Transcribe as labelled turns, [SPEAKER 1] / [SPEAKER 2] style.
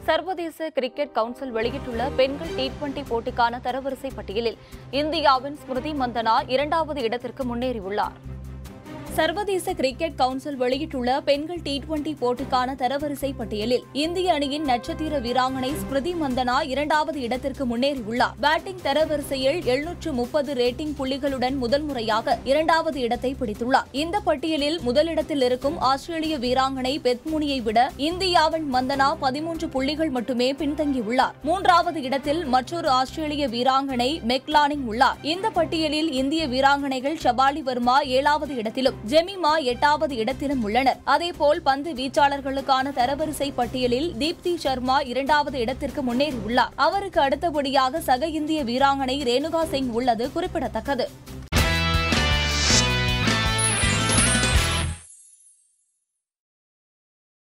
[SPEAKER 1] சர்வதேச cricket council வெளியிட்டுள்ள பெண்கள் T20 போட்டிக்கான தரவரிசை பட்டியலில் இந்தியாவின் ஸ்மிருதி மந்தனா 2வது இடத்திற்கு முன்னேறியுள்ளார். சர்வதேச கிரிக்கெட் கவுன்சில் வெளியிட்டுள்ள பெண்கள் T20 போட்டிக்கான தரவரிசை பட்டியலில் இந்திய அணியின் நட்சத்திர வீராங்கனை ஸ்மிருதி மந்தனா 2வது இடத்திற்கு முன்னேறியுள்ளார். பேட்டிங் தரவரிசையில் 730 ரேட்டிங் புள்ளிகளுடன் முதல் முறையாக 2வது இடத்தை பிடித்துள்ளார். இந்த பட்டியலில் முதலிடத்தில் இருக்கும் ஆஸ்திரேலிய வீராங்கனை பெத் மூனியை விட இந்தியாவின் மந்தனா 13 புள்ளிகள் மட்டுமே பின்தங்கியுள்ளார். 3வது இடத்தில் மற்றொரு ஆஸ்திரேலிய வீராங்கனை மெக்லானிங் உள்ளார். இந்த பட்டியலில் இந்திய வீராங்கனைகள் ஷபாலி வர்மா 7வது இடத்திலும் ஜெமிமா 8வது இடத்திலும் உள்ளனர். அதேபோல் பந்து வீச்சாளர்களுக்கான தரவரிசை பட்டியலில் தீப்தி சர்மா 2வது இடத்திற்கு முன்னேறியுள்ளார். அவருக்கு அடுத்தபடியாக சக இந்திய வீராங்கனை ரேணுகா சிங் உள்ளது குறிப்பிடத்தக்கது.